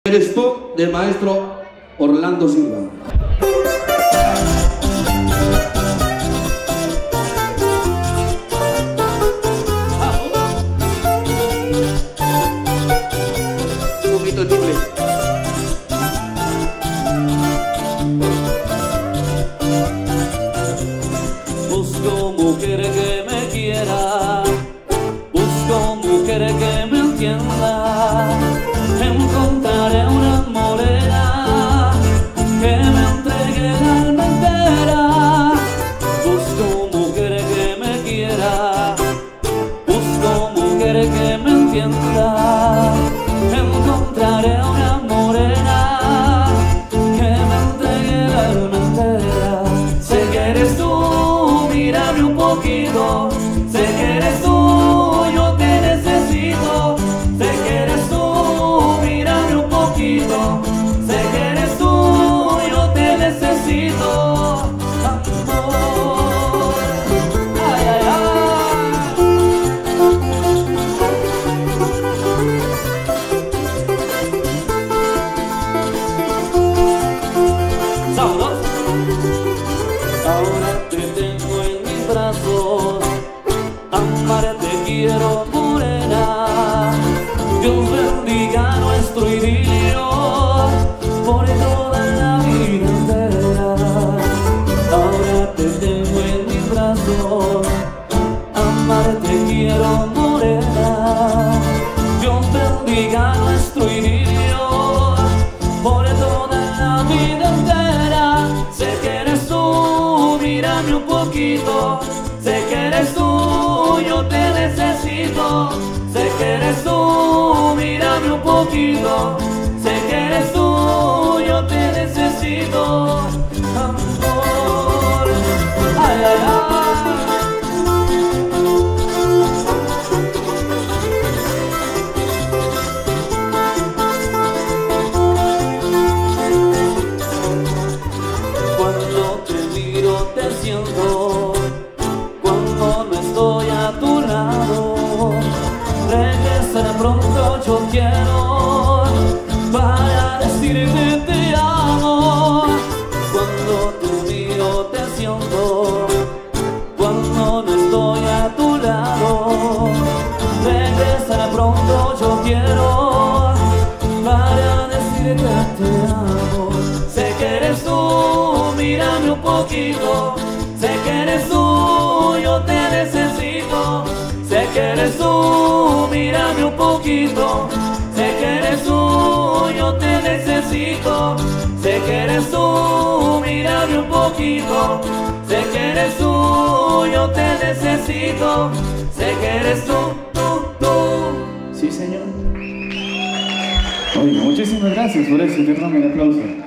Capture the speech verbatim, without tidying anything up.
Eres tú, del maestro Orlando Silva. Un poquito libre. Busco mujer que me quiera, busco mujer que me entienda. Encontraré una morena que me entregue el alma entera. Busco mujer que me quiera, busco mujer que me entienda. Encontraré una morena que me entregue el alma entera. Sé que eres tú, mírame un poquito. Sé que eres tú, yo te necesito. Sé que eres tú, mírame un poquito. Sé que eres tú, yo te necesito. Amor, ay, ay, ay. Sábado. Ahora te tengo en mis brazos, amarte quiero, morena. Dios bendiga nuestro idilio por toda la vida entera. Ahora te tengo en mis brazos, amarte quiero, morena. Dios bendiga nuestro idilio por toda la vida entera. Sé que eres tú, mírame un poquito. Sé que eres tú, yo te necesito. Sé que eres tú, mírame un poquito. Sé que eres tú, yo te necesito. Amor, ay, ay, ay. Cuando te miro te siento, cuando no estoy a tu lado. Regresar pronto yo quiero para decirte te amo. Cuando te miro te siento, cuando no estoy a tu lado. Regresar pronto yo quiero para decirte te amo. Sé que eres tú, mírame un poquito. Sé que eres tú, yo te necesito. Sé que eres tú, mírame un poquito. Sé que eres tú, yo te necesito. Sé que eres tú, mírame un poquito. Sé que eres tú, yo te necesito. Sé que eres tú, tú, tú. Sí, señor. Oye, muchísimas gracias por ese enorme aplauso.